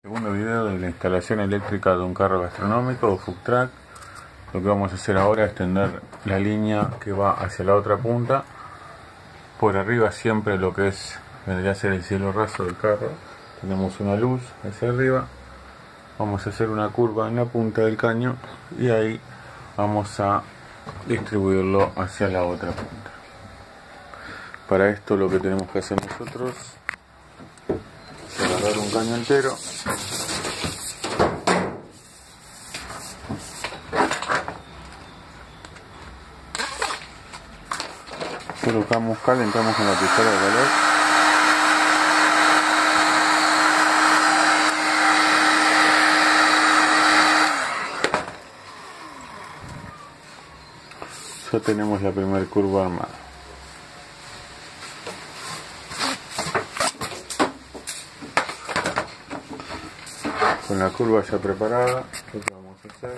Segundo video de la instalación eléctrica de un carro gastronómico o food truck. Lo que vamos a hacer ahora es tender la línea que va hacia la otra punta. Por arriba siempre lo que vendría a ser el cielo raso del carro. Tenemos una luz hacia arriba. Vamos a hacer una curva en la punta del caño y ahí vamos a distribuirlo hacia la otra punta. Para esto lo que tenemos que hacer nosotros es agarrar un caño entero, colocamos, calentamos con la pistola de calor, ya tenemos la primera curva armada. Con la curva ya preparada, lo que vamos a hacer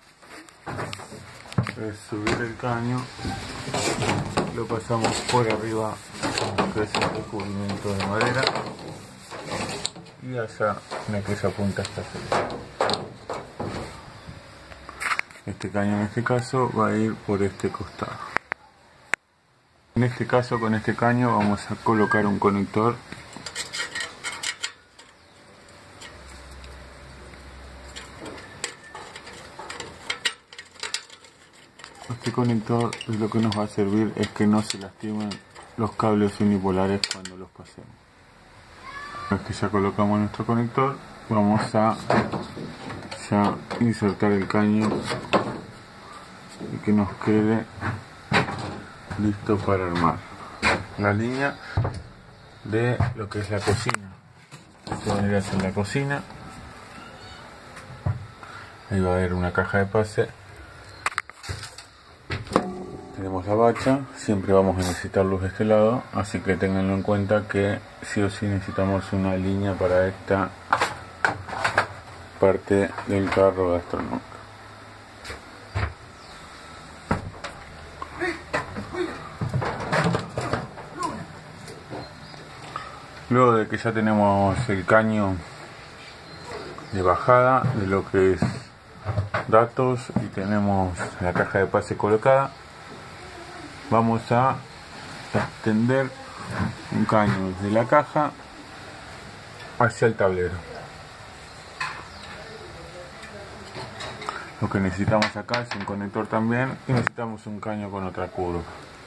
es subir el caño, lo pasamos por arriba que es el recubrimiento de madera y allá en aquella punta está feliz. Este caño en este caso va a ir por este costado. En este caso con este caño vamos a colocar un conector . Este conector lo que nos va a servir es que no se lastimen los cables unipolares cuando los pasemos. Una vez que ya colocamos nuestro conector, vamos a ya insertar el caño y que nos quede listo para armar la línea de lo que es la cocina. Esto vendría a ser la cocina. Ahí va a haber una caja de pase. Tenemos la bacha, siempre vamos a necesitar luz de este lado, así que tenganlo en cuenta que sí o sí necesitamos una línea para esta parte del carro gastronómico. Luego de que ya tenemos el caño de bajada de lo que es datos y tenemos la caja de pase colocada, vamos a extender un caño desde la caja hacia el tablero. Lo que necesitamos acá es un conector también y necesitamos un caño con otra curva.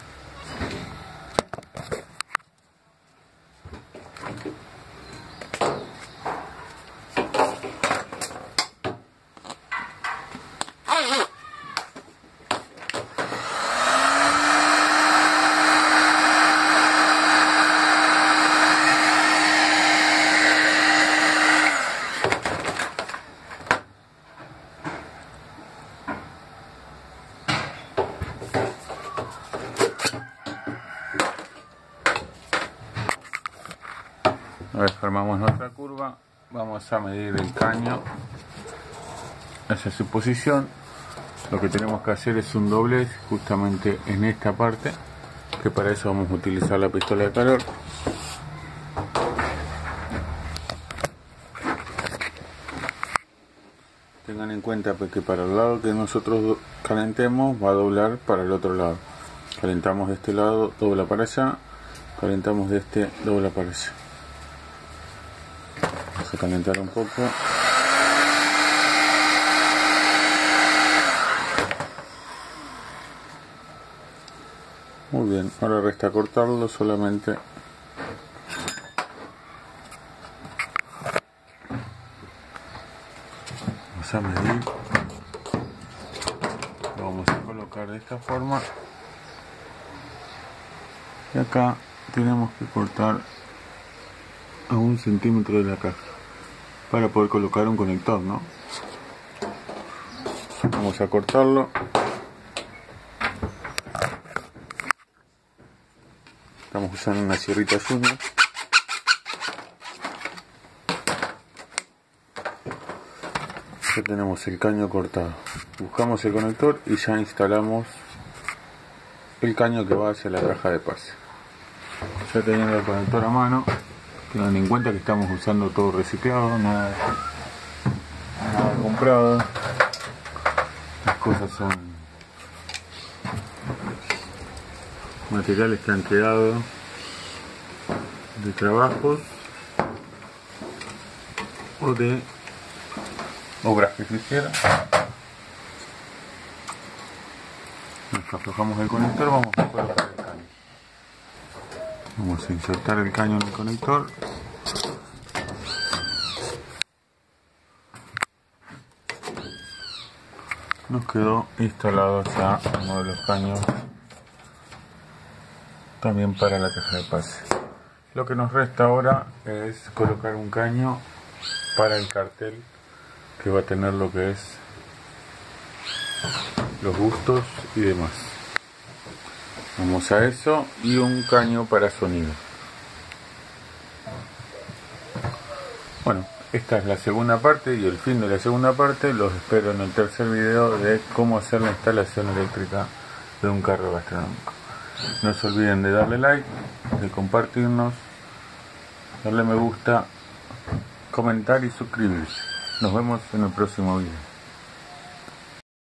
Una vez que armamos nuestra curva, vamos a medir el caño hacia su posición. Lo que tenemos que hacer es un doblez justamente en esta parte, que para eso vamos a utilizar la pistola de calor. Tengan en cuenta que para el lado que nosotros calentemos va a doblar para el otro lado. Calentamos de este lado, dobla para allá, calentamos de este, dobla para allá. Vamos a calentar un poco. Muy bien, ahora resta cortarlo solamente. Vamos a medir. Lo vamos a colocar de esta forma. Y acá tenemos que cortar a 1 centímetro de la caja para poder colocar un conector, ¿no? Vamos a cortarlo. Estamos usando una sierrita Junior. Ya tenemos el caño cortado. Buscamos el conector y ya instalamos el caño que va hacia la caja de pase. Ya teniendo el conector a mano, Tengan en cuenta que estamos usando todo reciclado, nada comprado. Las cosas son materiales que han quedado de trabajos o de obras que se hicieron. Nos aflojamos el conector, vamos a colocar el caño. Vamos a insertar el caño en el conector. Nos quedó instalado ya uno de los caños también para la caja de pase. Lo que nos resta ahora es colocar un caño para el cartel que va a tener lo que es los bustos y demás. Vamos a eso, y un caño para sonido. Bueno, esta es la segunda parte y el fin de la segunda parte. Los espero en el tercer video de cómo hacer la instalación eléctrica de un carro gastronómico. No se olviden de darle like, de compartirnos, darle me gusta, comentar y suscribirse. Nos vemos en el próximo video.